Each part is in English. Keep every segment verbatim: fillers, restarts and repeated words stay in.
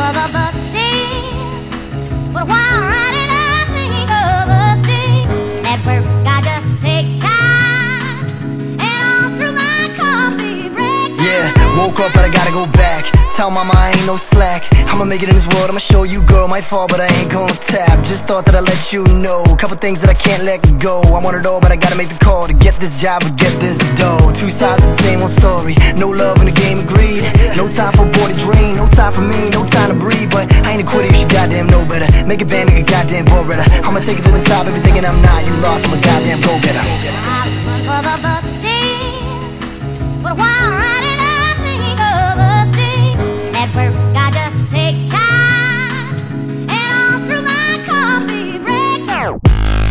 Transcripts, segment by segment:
of a busting, but while riding I think of a sting. At work I just take time, and all through my coffee break time. Yeah, woke up but I gotta go back. Tell mama I ain't no slack. I'ma make it in this world, I'ma show you, girl. Might fall but I ain't gon' tap. Just thought that I'd let you know couple things that I can't let go. I want it all but I gotta make the call to get this job or get this dough. Two sides of the same old story. No love in the game of greed. No time for a boy to dream. No time for me, no time to breathe. But I ain't a quitter, you should goddamn know better. Make a band, nigga, goddamn ball better. I'ma take it to the top if you're thinking I'm not. You lost, I'm a goddamn go-getter. I'm for the busting, but while riding I think of a sting. At work I just take time, and all through my coffee break time.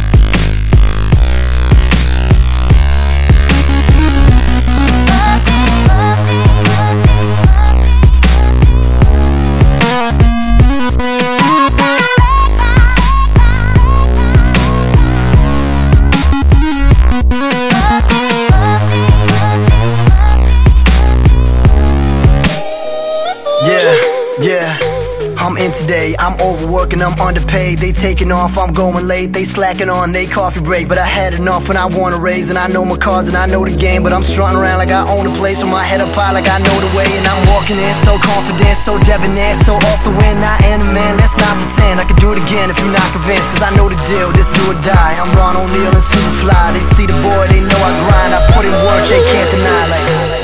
Yeah, yeah, I'm in today, I'm overworking, I'm underpaid. They taking off, I'm going late. They slacking on they coffee break. But I had enough and I want to raise. And I know my cards and I know the game, but I'm strutting around like I own the place. With my head up high like I know the way. And I'm walking in so confident, so debonair, so off the wind. I am the man, let's not pretend I can do it again if you're not convinced. Cause I know the deal, this do or die. I'm Ron O'Neal and Superfly. They see the boy, they know I grind. I put in work, they can't deny. Like